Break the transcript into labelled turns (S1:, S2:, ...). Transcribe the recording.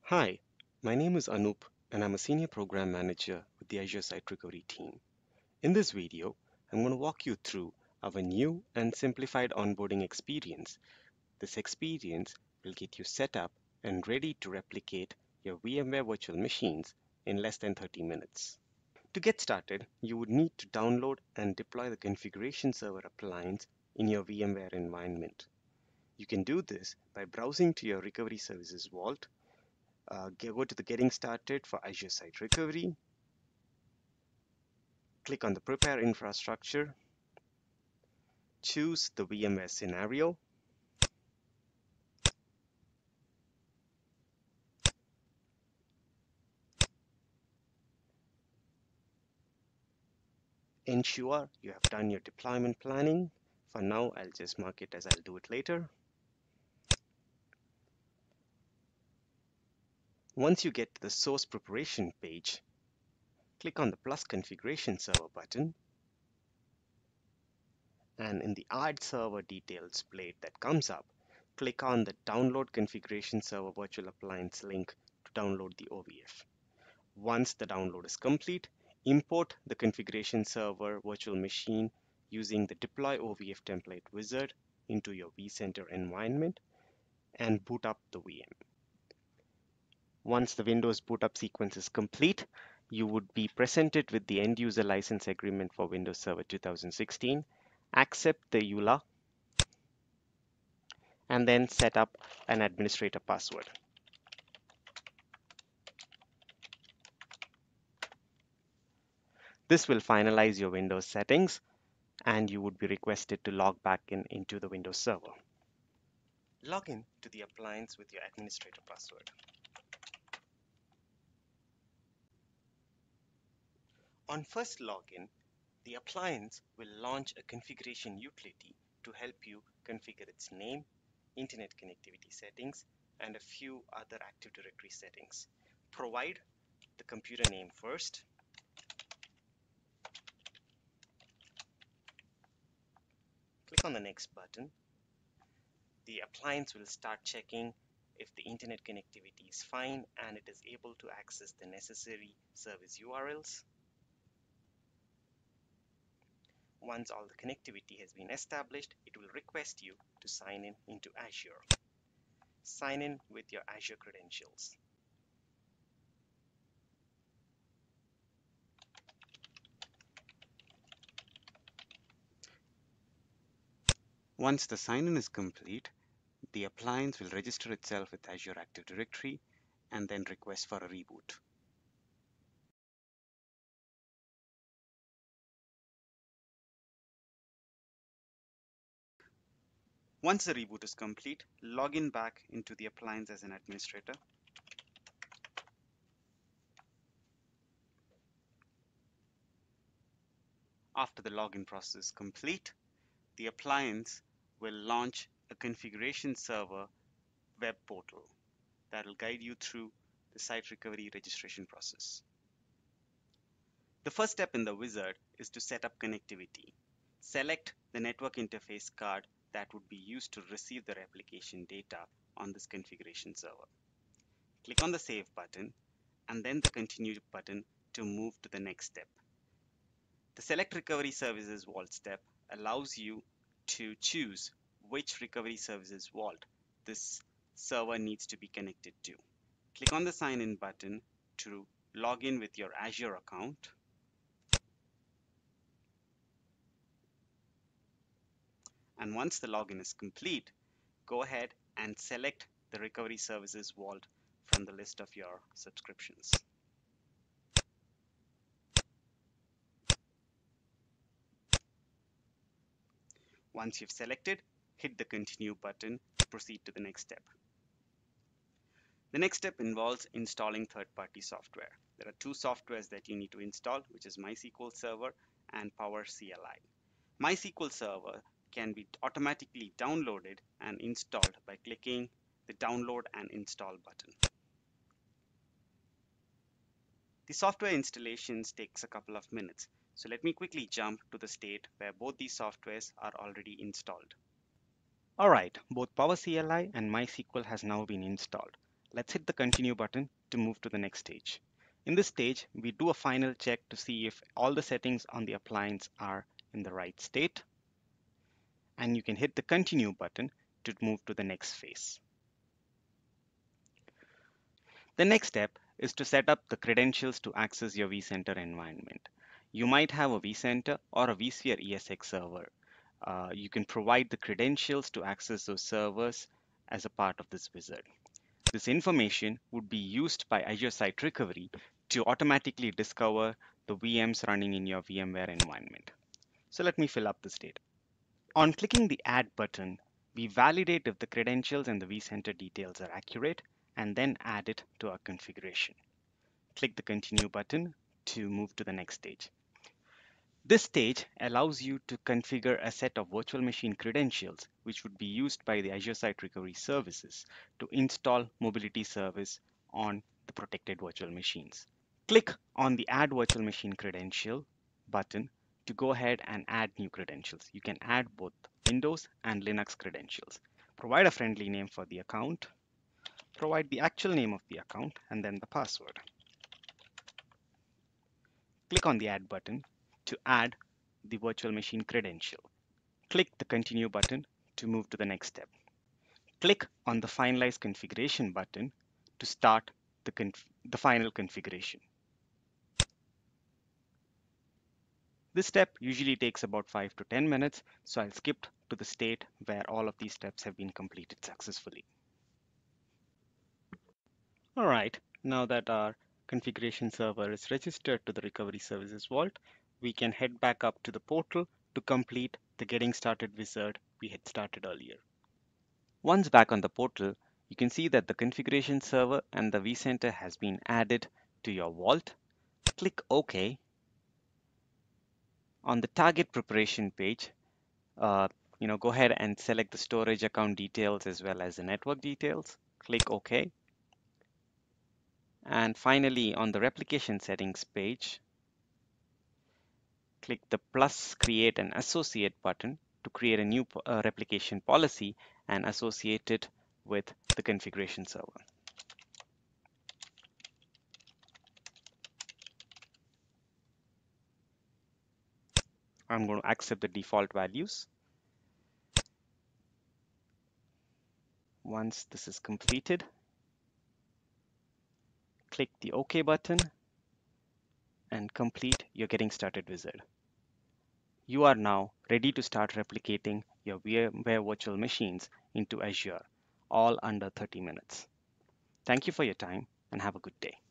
S1: Hi, my name is Anup and I'm a Senior Program Manager with the Azure Site Recovery team. In this video, I'm going to walk you through our new and simplified onboarding experience. This experience will get you set up and ready to replicate your VMware virtual machines in less than 30 minutes. To get started, you would need to download and deploy the configuration server appliance in your VMware environment. You can do this by browsing to your Recovery Services vault. Go to the Getting Started for Azure Site Recovery. Click on the Prepare Infrastructure. Choose the VMware scenario. Ensure you have done your deployment planning. For now, I'll just mark it as I'll do it later. Once you get to the source preparation page, click on the plus configuration server button, and in the add server details blade that comes up, click on the download configuration server virtual appliance link to download the OVF. Once the download is complete, import the configuration server virtual machine using the deploy OVF template wizard into your vCenter environment and boot up the VM. Once the Windows boot up sequence is complete, you would be presented with the end user license agreement for Windows Server 2016. Accept the EULA and then set up an administrator password. This will finalize your Windows settings and you would be requested to log back into the Windows Server. Log in to the appliance with your administrator password. On first login, the appliance will launch a configuration utility to help you configure its name, internet connectivity settings, and a few other Active Directory settings. Provide the computer name first. Click on the next button. The appliance will start checking if the internet connectivity is fine and it is able to access the necessary service URLs. Once all the connectivity has been established, it will request you to sign in into Azure. Sign in with your Azure credentials. Once the sign-in is complete, the appliance will register itself with Azure Active Directory and then request for a reboot. Once the reboot is complete, log in back into the appliance as an administrator. After the login process is complete, the appliance will launch a configuration server web portal that will guide you through the site recovery registration process. The first step in the wizard is to set up connectivity. Select the network interface card that would be used to receive the replication data on this configuration server. Click on the Save button and then the Continue button to move to the next step. The Select Recovery Services Vault step allows you to choose which recovery services vault this server needs to be connected to. Click on the Sign In button to log in with your Azure account. And once the login is complete, go ahead and select the Recovery Services Vault from the list of your subscriptions. Once you've selected, hit the Continue button to proceed to the next step. The next step involves installing third-party software. There are two softwares that you need to install, which is MySQL Server and Power CLI. MySQL Server can be automatically downloaded and installed by clicking the Download and Install button. The software installations takes a couple of minutes, so let me quickly jump to the state where both these softwares are already installed. Alright, both Power CLI and MySQL has now been installed.
S2: Let's hit the continue button to move to the next stage. In this stage, we do a final check to see if all the settings on the appliance are in the right state, and you can hit the continue button to move to the next phase. The next step is to set up the credentials to access your vCenter environment. You might have a vCenter or a vSphere ESX server. You can provide the credentials to access those servers as a part of this wizard. This information would be used by Azure Site Recovery to automatically discover the VMs running in your VMware environment. So let me fill up this data. On clicking the Add button, we validate if the credentials and the vCenter details are accurate and then add it to our configuration. Click the Continue button to move to the next stage. This stage allows you to configure a set of virtual machine credentials which would be used by the Azure Site Recovery services to install mobility service on the protected virtual machines. Click on the Add Virtual Machine Credential button to go ahead and add new credentials. You can add both Windows and Linux credentials. Provide a friendly name for the account, provide the actual name of the account, and then the password. Click on the Add button to add the virtual machine credential. Click the Continue button to move to the next step. Click on the Finalize Configuration button to start the final configuration. This step usually takes about 5 to 10 minutes, so I'll skip to the state where all of these steps have been completed successfully. All right, now that our configuration server is registered to the Recovery Services Vault, we can head back up to the portal to complete the Getting Started wizard we had started earlier. Once back on the portal, you can see that the configuration server and the vCenter has been added to your vault. Click OK. On the target preparation page, uh, go ahead and select the storage account details as well as the network details. Click OK. And finally, on the replication settings page, click the plus create an associate button to create a new replication policy and associate it with the configuration server. I'm going to accept the default values. Once this is completed, click the OK button and complete your Getting Started wizard. You are now ready to start replicating your VMware virtual machines into Azure, all under 30 minutes. Thank you for your time and have a good day.